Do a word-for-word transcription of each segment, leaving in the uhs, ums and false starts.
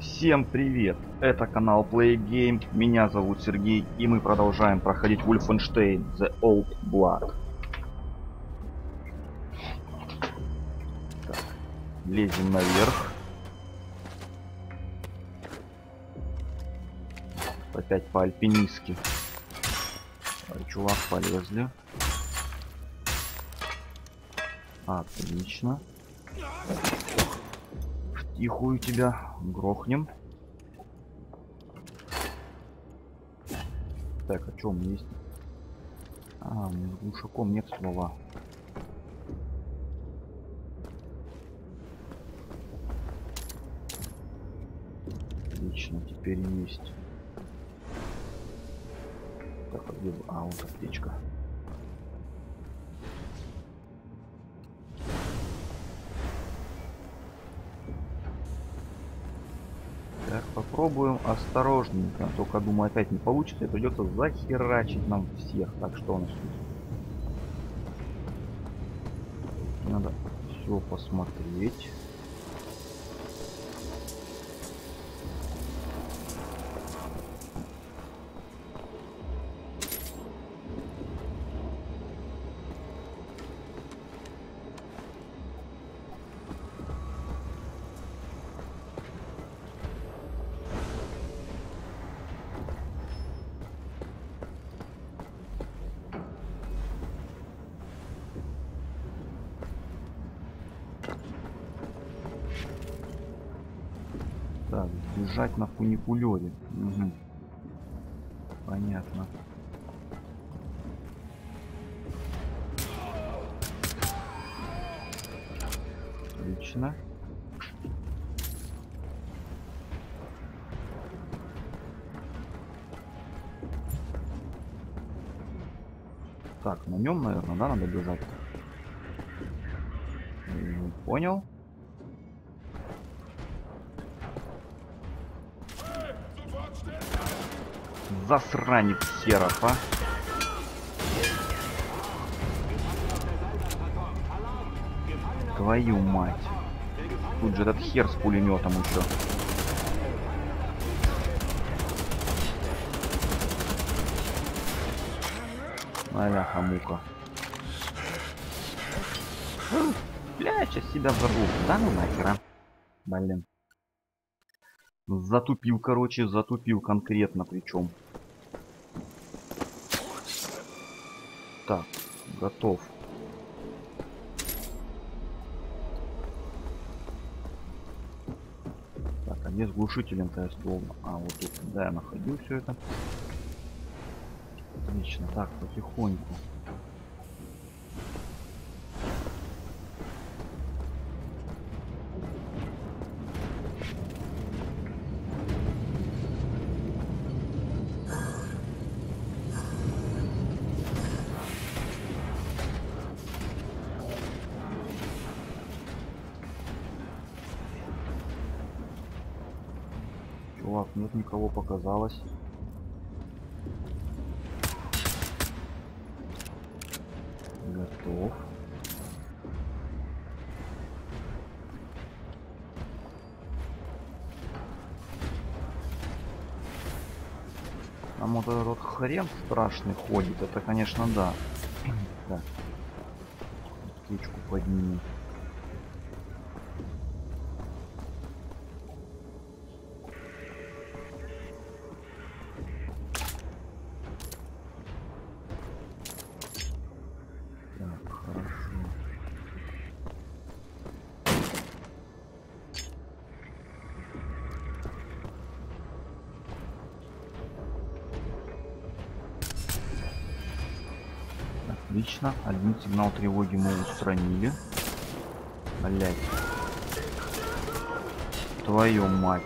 Всем привет! Это канал Play Game, меня зовут Сергей, и мы продолжаем проходить Wolfenstein The Old Blood. Так, лезем наверх. Опять по-альпинистски. Чувак, полезли. Отлично. Тихую тебя грохнем. Так, а что у меня есть? А, у меня с глушаком нет слова. Отлично, теперь есть. Так, а где... А, вот аптечка. Так, попробуем осторожненько. Только, думаю, опять не получится. И придется захерачить нам всех. Так, что у нас тут? Надо все посмотреть. Так, бежать на фуникулере. Угу. Понятно. Отлично. Так, на нем, наверное, да, надо бежать. Понял. Засранец херов, а. Твою мать. Тут же этот хер с пулеметом еще. Аляха-мука. Бля, сейчас себя взорву. Да ну нахер, а. Блин. Затупил, короче, затупил конкретно причем. Так, готов. Так, а где с глушителем-то я словно? А, вот тут, да, я находил все это. Отлично, так, потихоньку. Чувак, нет никого показалось. Готов. Там вот этот вот хрен страшный ходит, это, конечно, да. Так. Птичку поднимем. Отлично. Один сигнал тревоги мы устранили. Блять. Твою мать.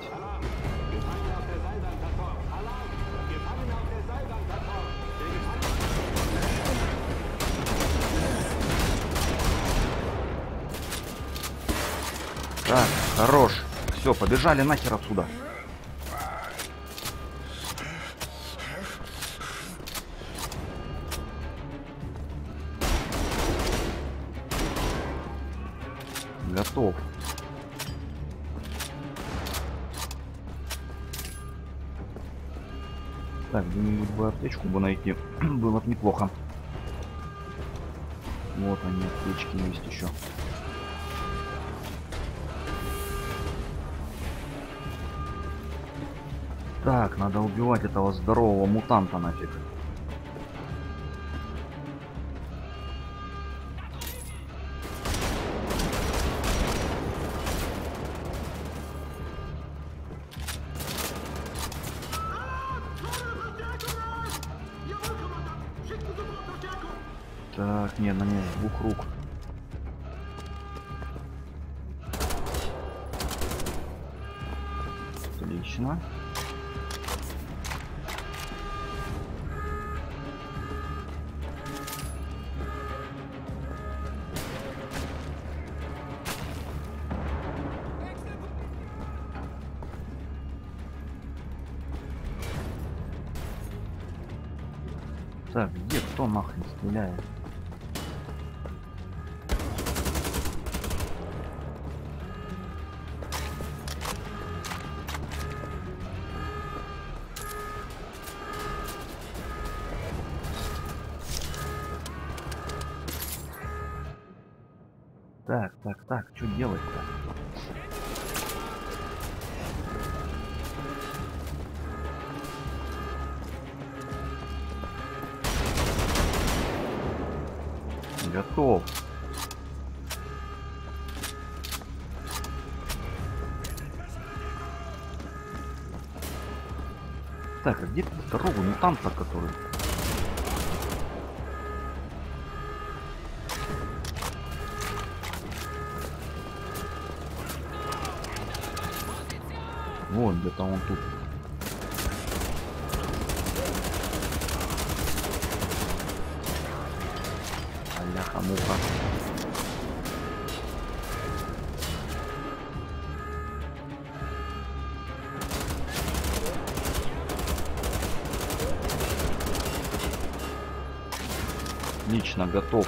Так, хорош. Все, побежали нахер отсюда. Готов. Так, где-нибудь бы аптечку бы найти. Было бы неплохо. Вот они, аптечки есть еще. Так, надо убивать этого здорового мутанта нафиг. Так, нет, на ней с двух рук. Отлично. Так, где кто нахрен стреляет? Так, так, так, что делать-то? Готов. Так, а где здоровый мутант, который? Вот где-то он тут. Аляха-муха. Лично готов.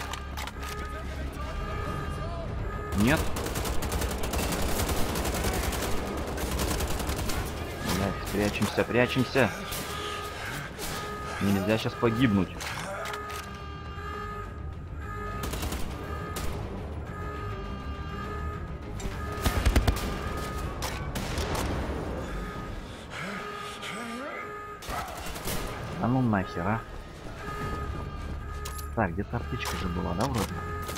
Нет? Блядь, прячемся, прячемся. Нельзя сейчас погибнуть. А ну нахер, а? Так, где-то аптечка же была, да, вроде?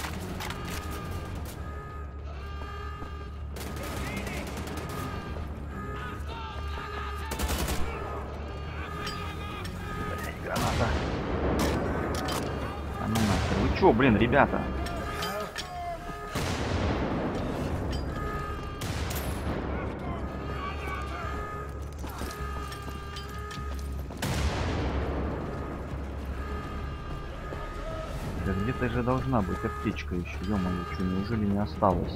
Блять, граната. А ну нахер. Вы чё, блин, ребята? Где-то же должна быть аптечка еще, ё-моё, что, неужели не осталось?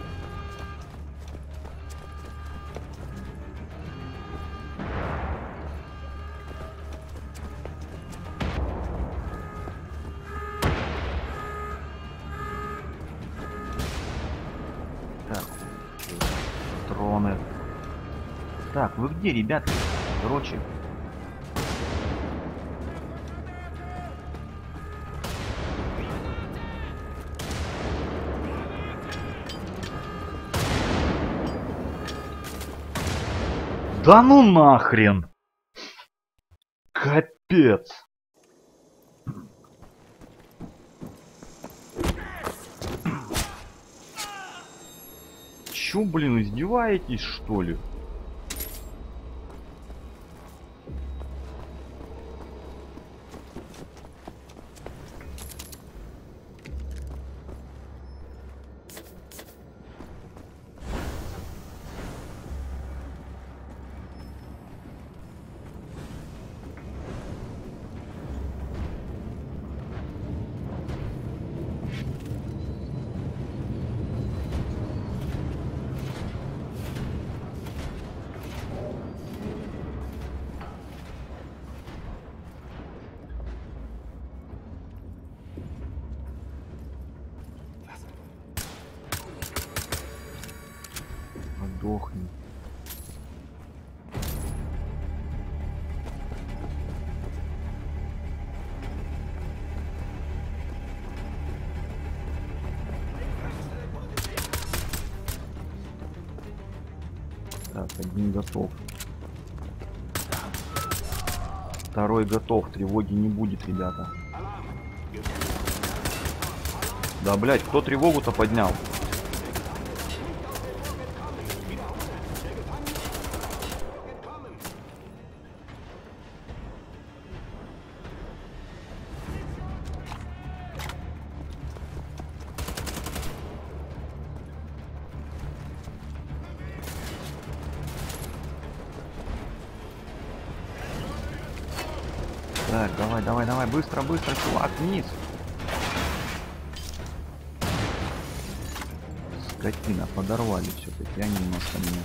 Так, патроны. Так, вы где, ребятки? Короче. Да ну нахрен! Капец! Чё, блин, издеваетесь, что ли? Сдохни. Так, один готов. Второй готов. Тревоги не будет, ребята. Да, блядь, кто тревогу-то поднял? Так, давай, давай, давай, быстро, быстро, чувак, вниз. Скотина, подорвали все-таки, они немножко меня.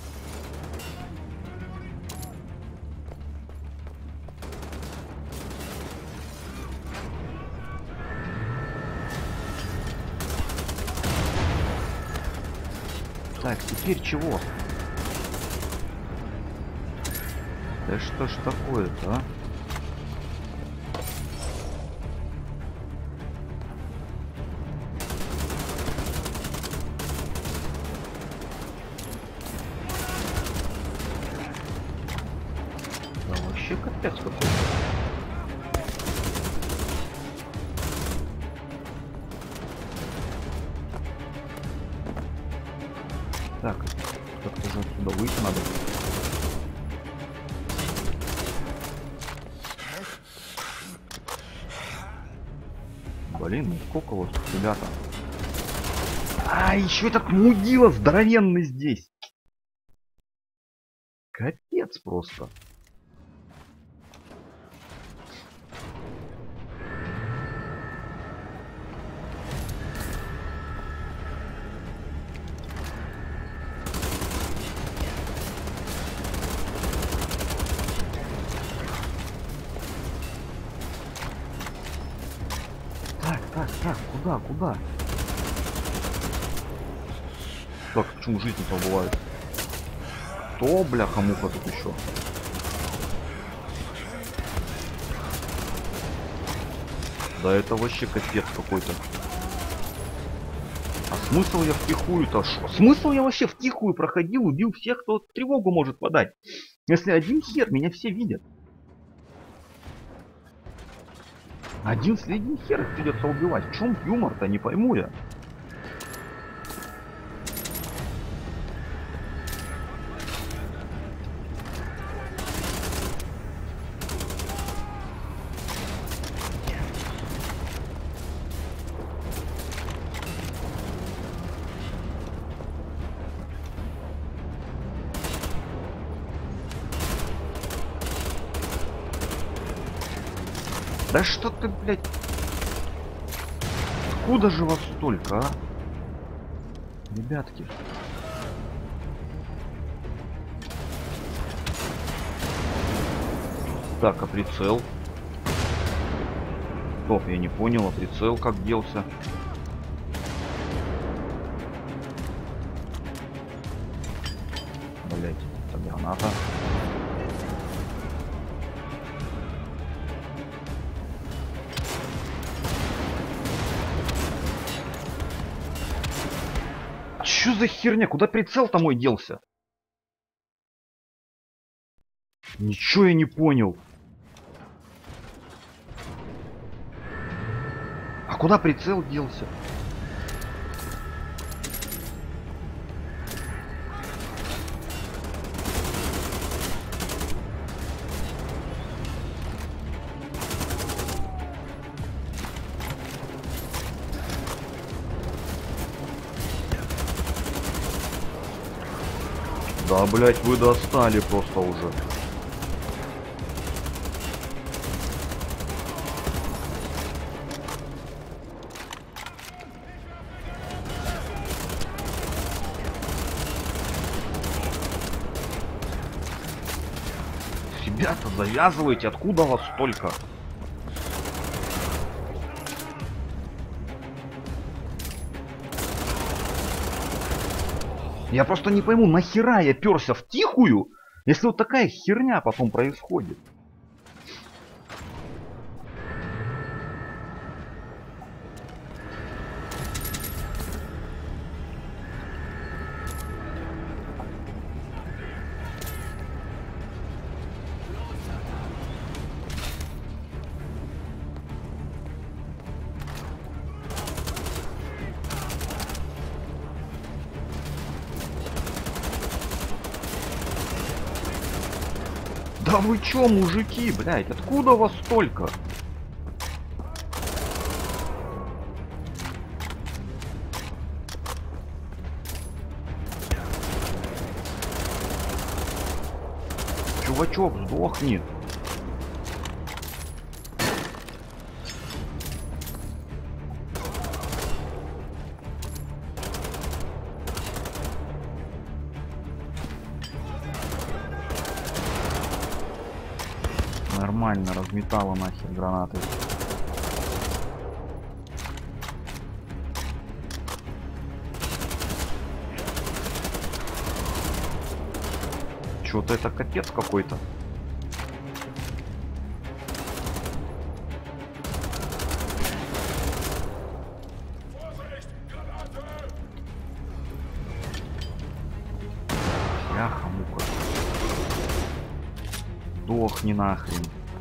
Так, теперь чего? Да что ж такое-то, а? Да вообще капец какой-то. Так, как-то же отсюда выйти надо. Блин, ну сколько вот, ребята. А, еще этот мудила здоровенный здесь. Капец просто. Так, так, так, куда, куда? Так, почему жизнь-то бывает? Кто, бляха-муха, тут еще? Да это вообще капец какой-то. А смысл я втихую-то шо? Смысл я вообще втихую проходил, убил всех, кто тревогу может подать. Если один хер, меня все видят. Один с один хер их придется убивать. В чем юмор-то, не пойму я. Да что ты, блядь? Откуда же вас столько, а? Ребятки. Так, а прицел? Стоп, я не понял, а прицел как делся? Блять, это граната. Чё за херня? Куда прицел-то мой делся? Ничего я не понял. А куда прицел делся? Да, блять, вы достали просто уже. Ребята, завязывайте, откуда вас столько? Я просто не пойму, нахера я перся в тихую, если вот такая херня потом происходит. Да вы чё, мужики, блядь, откуда вас столько? Чувачок, сдохни. Нормально разметала нахер гранаты. Что-то это капец какой-то. Яха-муха. Дохни нахрен.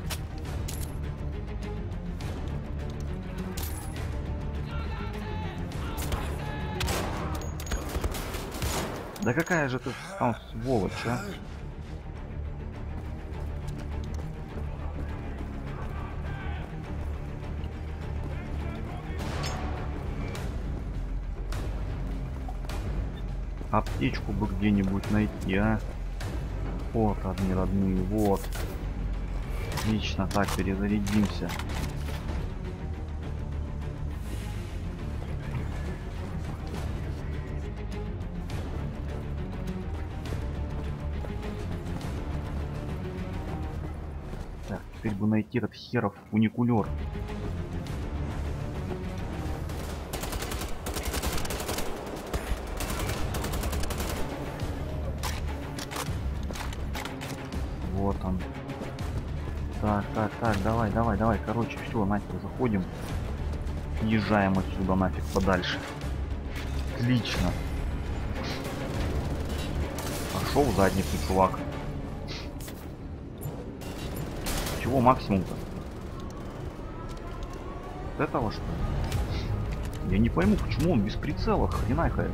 Да какая же ты там сволочь, а? Аптечку бы где-нибудь найти, а? Вот, родные, родные, вот. Отлично, так, перезарядимся. Так, теперь бы найти этот херов фуникулер. Вот он. Так, так, так, давай, давай, давай. Короче, все, нафиг заходим. Езжаем отсюда нафиг подальше. Отлично. Пошел в задницу, чувак. Чего максимум-то? Вот этого что ли? Я не пойму, почему он без прицела хренахает.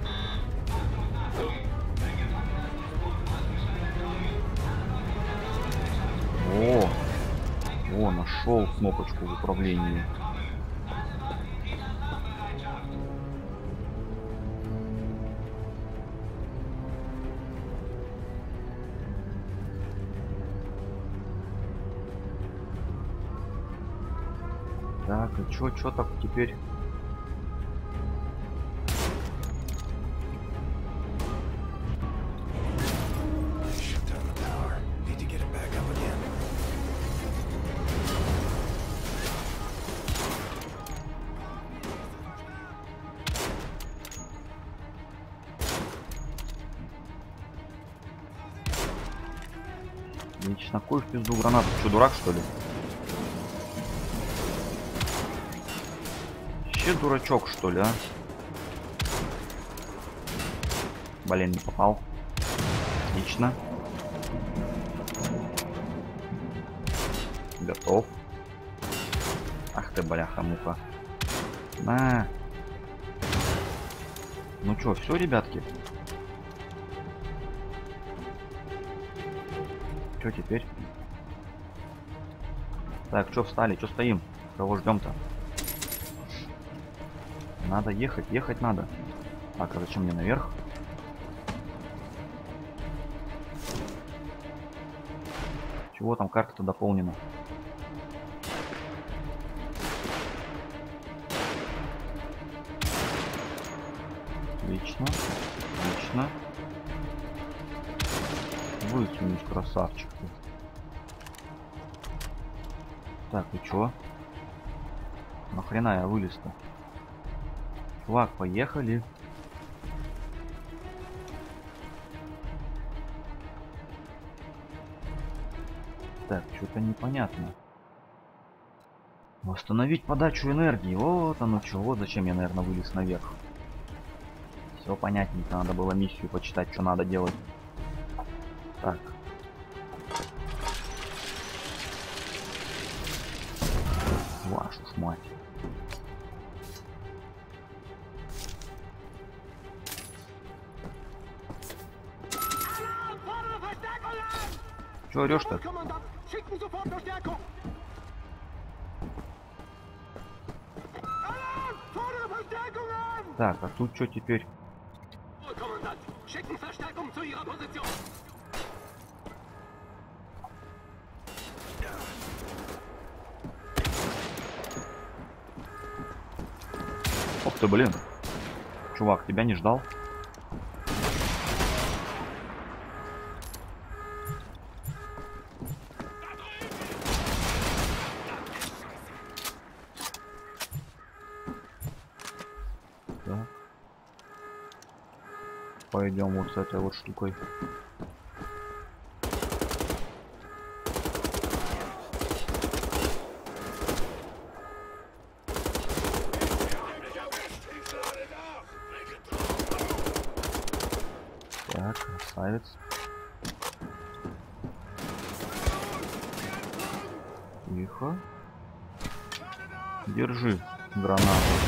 О, о, нашел кнопочку в управлении. Так, и чё, чё так теперь? Отлично, кой в пизду гранату? Что, дурак что ли? Че дурачок что ли, а? Блин, не попал. Отлично. Готов. Ах ты, бляха-муха. На. Ну чё, все, ребятки? Что теперь? Так, что встали? Что стоим? Кого ждем-то? Надо ехать, ехать надо. Так, а зачем мне наверх? Чего там карта-то дополнена? Отлично, отлично. Высунуть, красавчик. Так, и чё? Нахрена я вылез-то? Чувак, поехали. Так, что-то непонятно. Восстановить подачу энергии. Вот оно чего. Вот зачем я, наверное, вылез наверх. Все понятненько. Надо было миссию почитать, что надо делать. Так. Вашу ж мать. Чё орёшь-то? Так, а тут что теперь? Ох ты, блин. Чувак, тебя не ждал. Так. Пойдем вот с этой вот штукой. Так, красавец. Тихо. Держи гранату.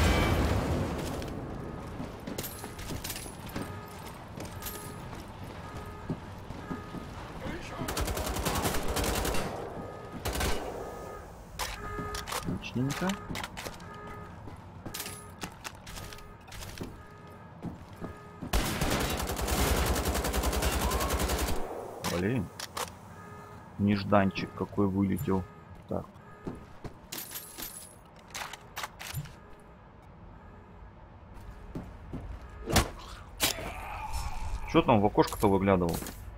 Отличненько. Блин. Нежданчик какой вылетел. Так. Что там в окошко-то выглядывал?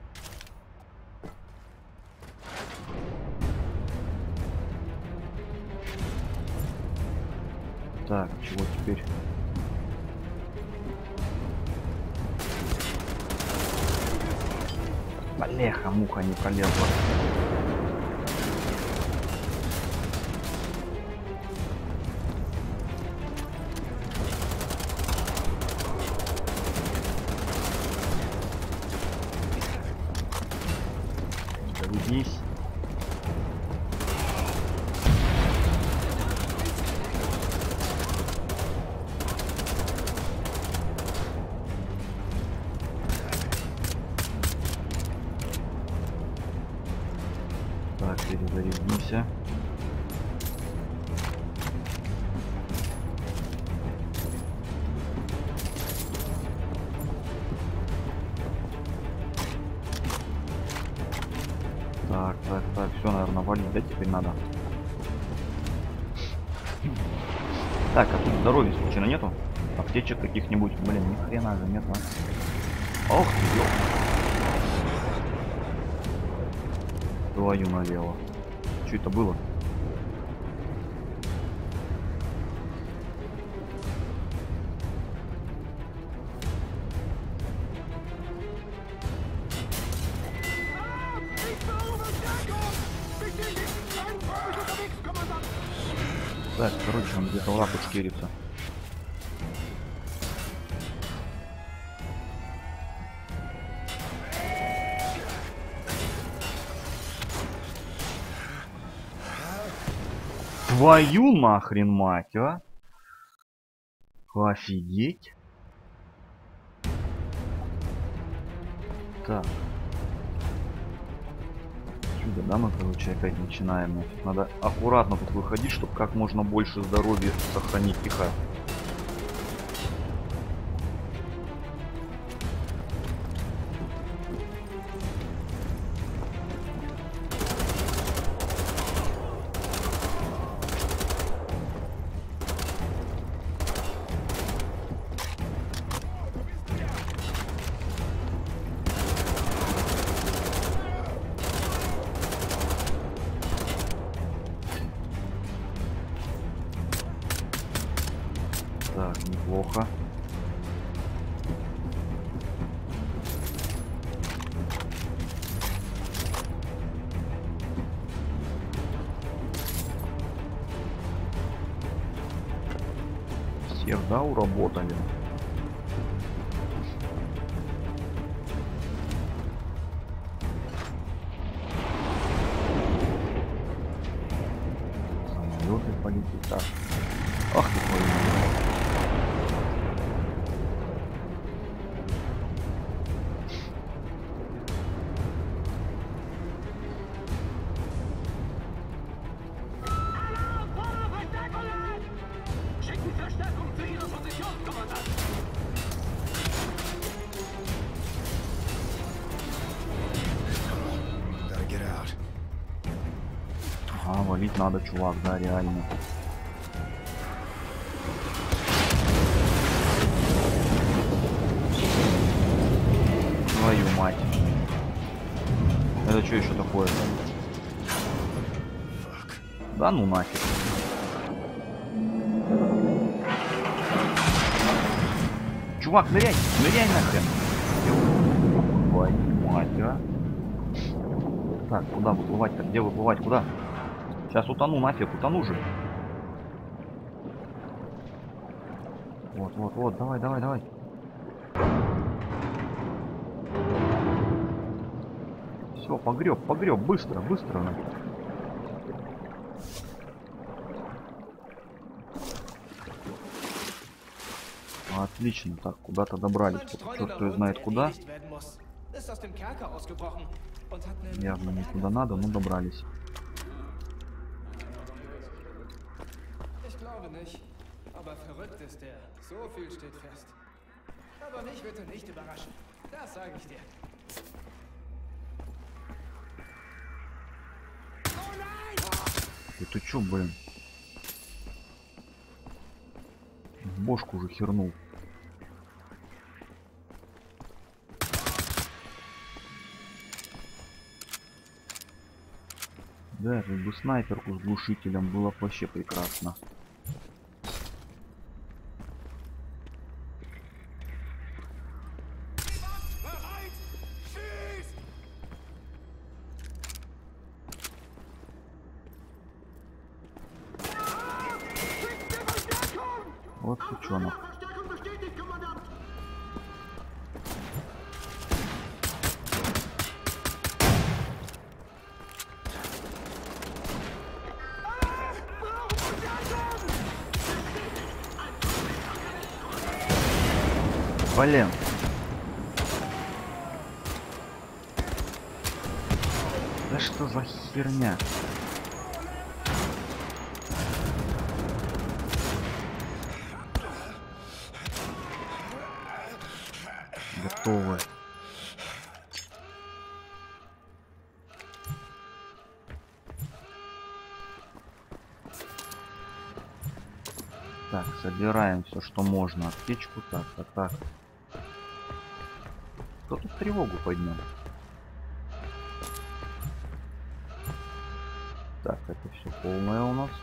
Так, чего теперь? Бляха, муха не пролезла. Заведись. Так, перезарядимся. Так, так, так, все, наверное, валить, да, теперь надо. Так, а тут здоровья случайно нету? Аптечек каких-нибудь? Блин, ни хрена же нет, а. Ох ты, ёп. Твою налево. Что это было? Так, короче, он где-то в лапу шкерится. Твою нахрен мать, а? Офигеть. Так. Сюда, да, мы, короче, опять начинаем. Надо аккуратно тут выходить, чтобы как можно больше здоровья сохранить. Тихо. Так, неплохо. Всех, да, уработали. Самолеты полетят. Так. Ах ты твою мать. А, валить надо, чувак, да, реально. Твою мать. Это что еще такое? Да ну нафиг. Чувак, ныряй, ныряй нахрен. Твою мать, а. Так, куда выплывать-то? Где выплывать? Куда? Сейчас утону, нафиг, утону же. Вот, вот, вот, давай, давай, давай. Все, погреб, погреб, быстро, быстро. Нафиг. Отлично, так, куда-то добрались. Кто знает куда. Явно не куда надо, но добрались. И ты чё, блин? В бошку уже хернул. Да, как бы снайперку с глушителем было вообще прекрасно. Вот сучонок. Блин. Да что за херня? Готово. Так, собираем все, что можно. Аптечку, так, так, так. Кто тут тревогу поднял? Так, это все полное у нас.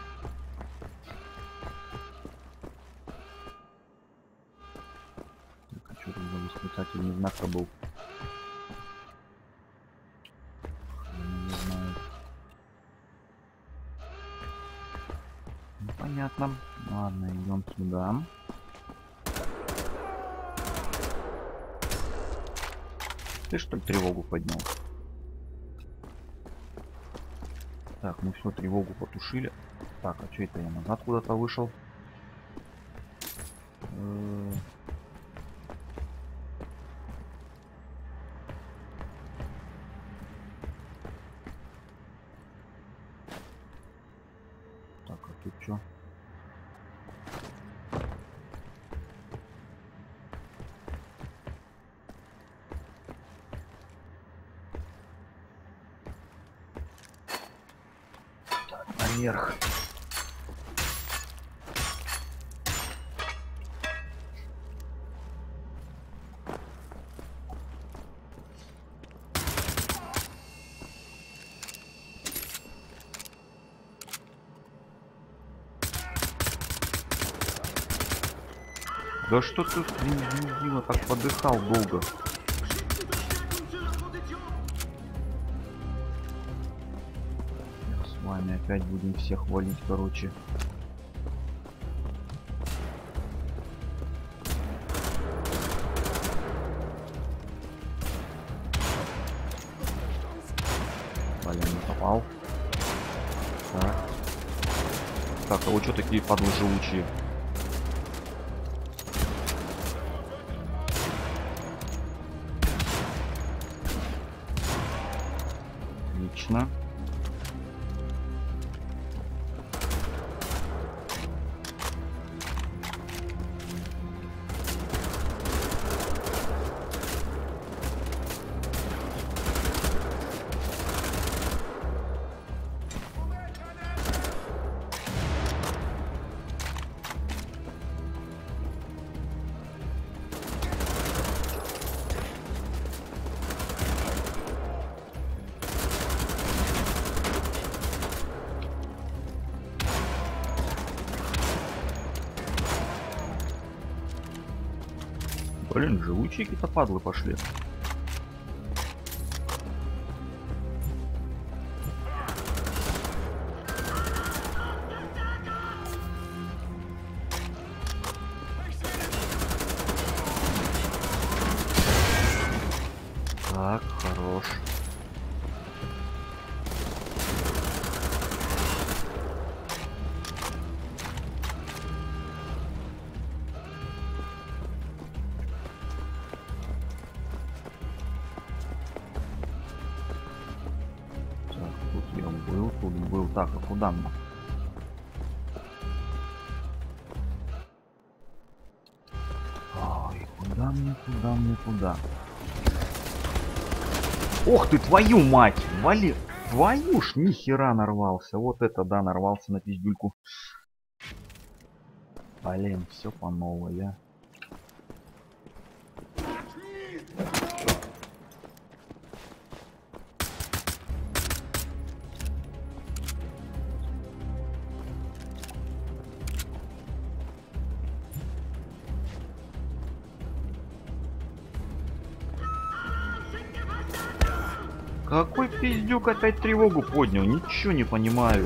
Так, а что тут за восклицательный знак был? Не знаю. Ну, понятно. Ладно, идем сюда. Ты что ли тревогу поднял? Так, мы все, тревогу потушили. Так, а что это я назад куда-то вышел? Так, а тут что? Наверх. Да что ты, Дима, так подыхал долго? С вами опять будем всех валить, короче. Блин, не попал. Так. Так, а вы что такие падлы живучие? Отлично. Блин, живучие какие-то падлы пошли. Так, хорош. Был так, а куда мне? Ой, куда мне, куда мне, куда? Ох ты, твою мать! Вали! Твою ж, нихера нарвался. Вот это да, нарвался на пиздюльку. Блин, все по новой, а. Какой пиздюк опять тревогу поднял? Ничего не понимаю.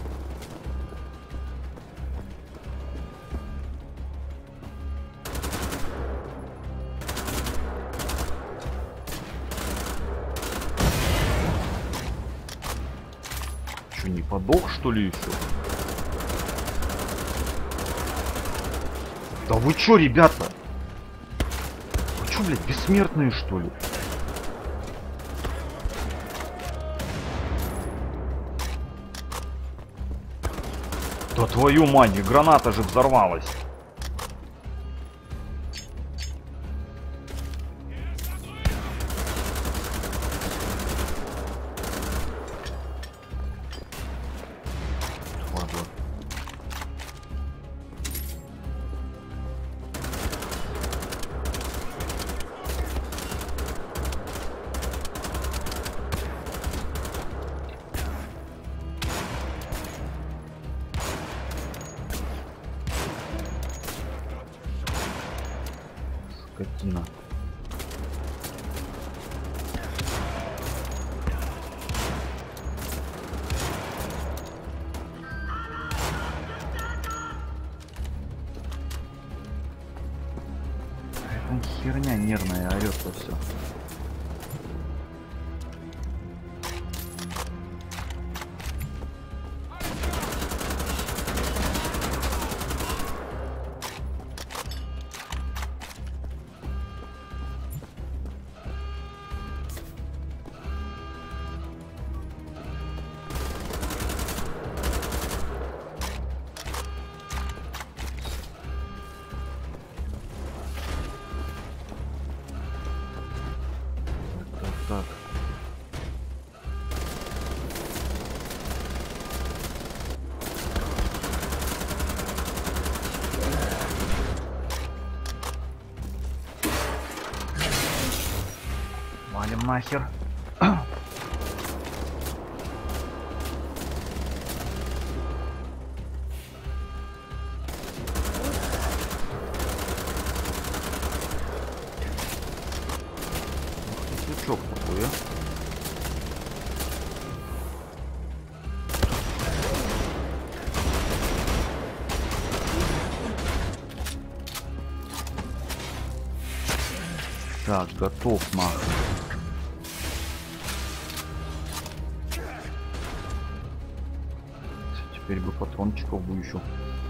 Че, не подох, что ли, еще? Да вы че, ребята? Вы че, блядь, бессмертные, что ли? Да твою мать, граната же взорвалась. Ладно. Скотина. Какая-то херня нервная орёт во всё. Так. Валим нахер. Сучок такой, а? Так, готов нахуй. Теперь бы патрончиков бы еще.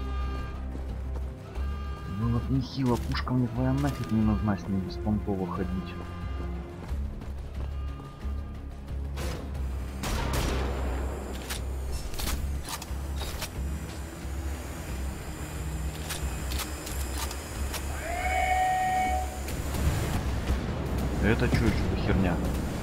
Ну вот нехило, пушка мне твоя нафиг не нужна с ней беспонтово ходить. Это что еще за херня?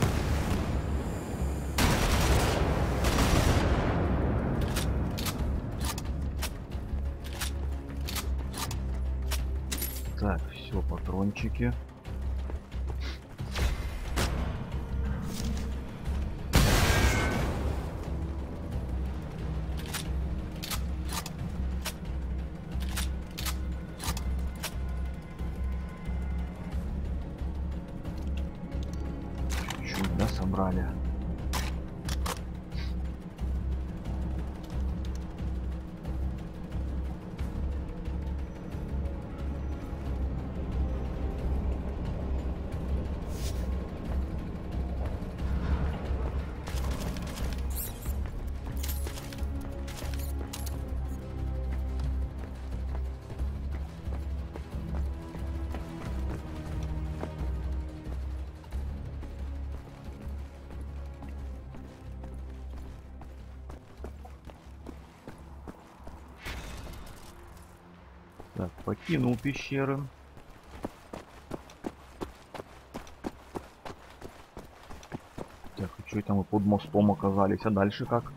Так, все, патрончики. Чуть-чуть, да, собрали. Так, покинул пещеры. Так, и что это мы под мостом оказались? А дальше как?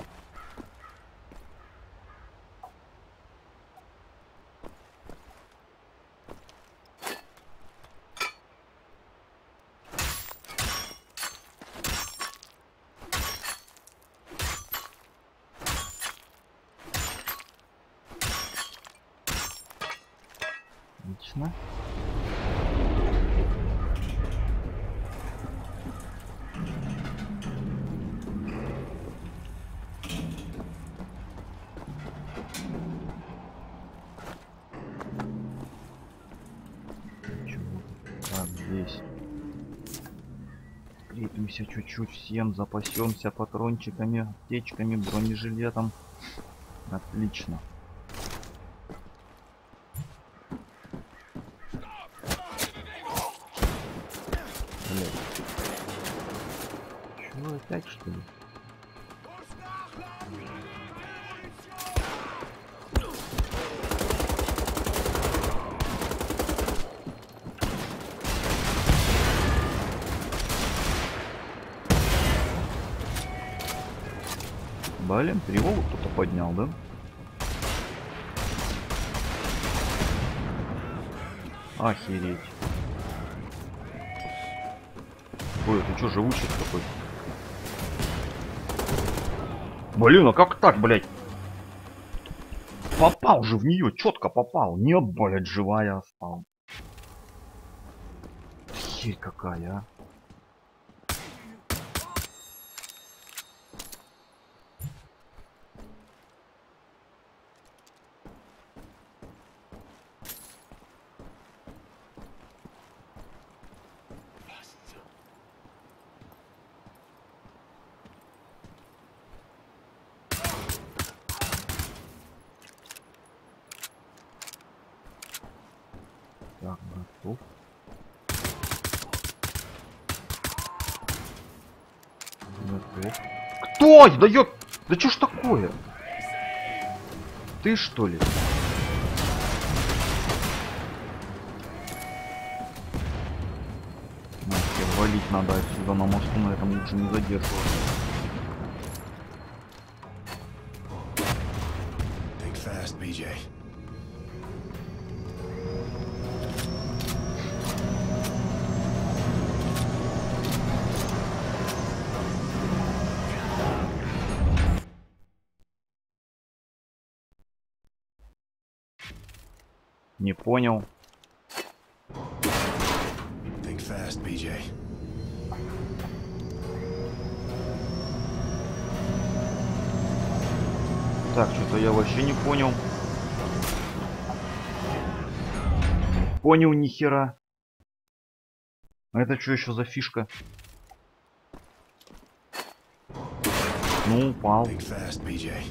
Отлично. Чего? Так, здесь. Крепимся чуть-чуть всем, запасемся патрончиками, аптечками, бронежилетом. Отлично. Блядь. Чего, опять что ли? Блин, тревогу кто-то поднял, да? Охереть. Ой, ты чё, живучий такой? Блин, а как так, блядь? Попал же в нее, четко попал. Нет, блядь, живая осталась. Херь какая, а. Так, готов. Готов. Кто? Да ёп! Да чё ж такое? Ты что ли? Нахер, валить надо отсюда, на мосту на этом лучше не задерживаться. Think fast, би джей. Не понял. Think fast, би джей. Так, что-то я вообще не понял. Не понял ни хера. А это что еще за фишка? Ну, упал. Think fast, би джей.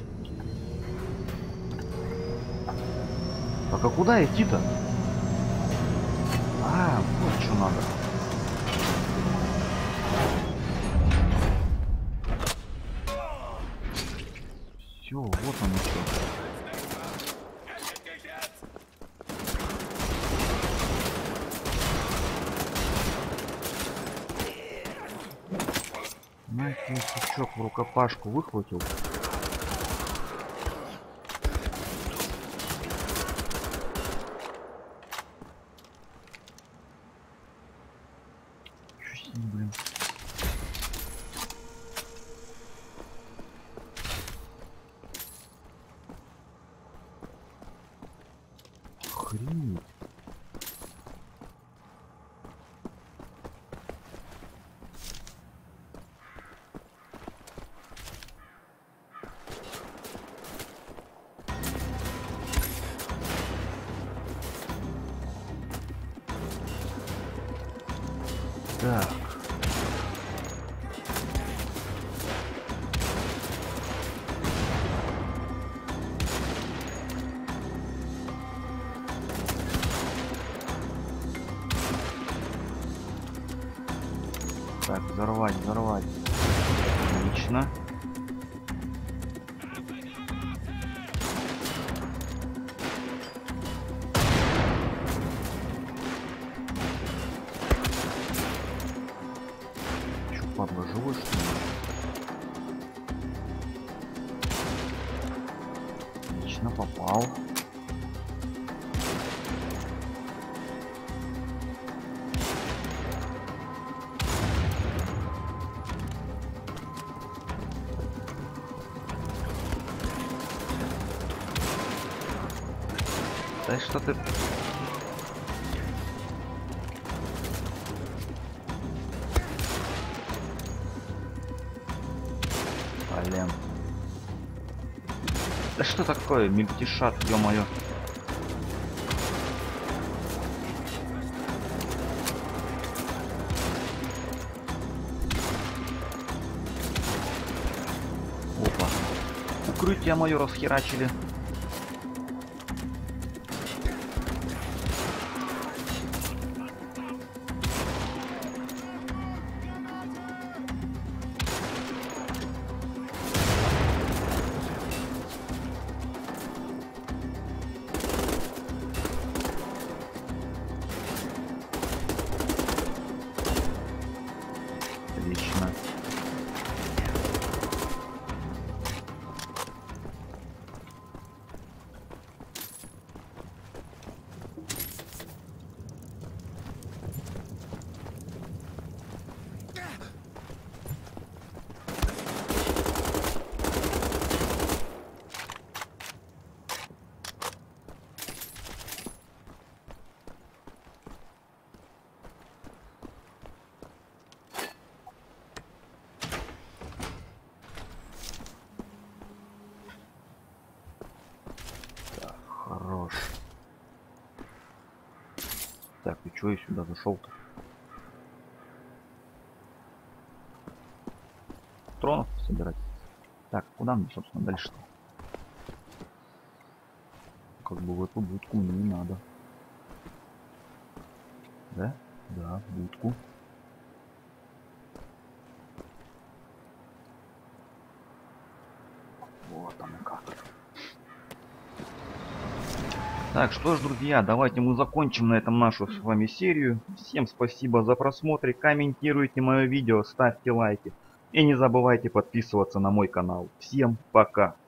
Так а куда идти-то? А, вот что надо. Все, вот оно что. Нахер сучок в рукопашку выхватил. Чё с ним, блин? Хрень. взорвать, взорвать. Отлично. Чё, падла, живой, что ли? Отлично, попал. Да что ты... Блин. Да что такое, мельтешат, ё-моё. Опа. Укрытие мое расхерачили. Отлично. Хорош. Так, и чё я сюда зашел-то? Патронов собирать. Так, куда мне, собственно, дальше-то? Как бы в эту будку мне не надо. Да? Да, будку. Вот оно как. Так, что ж, друзья, давайте мы закончим на этом нашу с вами серию. Всем спасибо за просмотр, комментируйте мое видео, ставьте лайки. И не забывайте подписываться на мой канал. Всем пока!